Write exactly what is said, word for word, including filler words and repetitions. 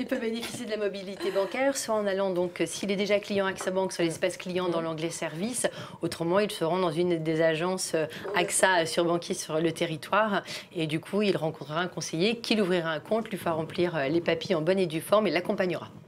peut bénéficier de la mobilité bancaire, soit en allant, donc, s'il est déjà client AXA Bank, sur l'espace client dans l'onglet service. Autrement, il se rend dans une des agences AXA sur banquier sur le territoire. Et du coup, il rencontrera un conseiller qui lui ouvrira un compte, lui fera remplir les papiers en bonne et due forme et l'accompagnera.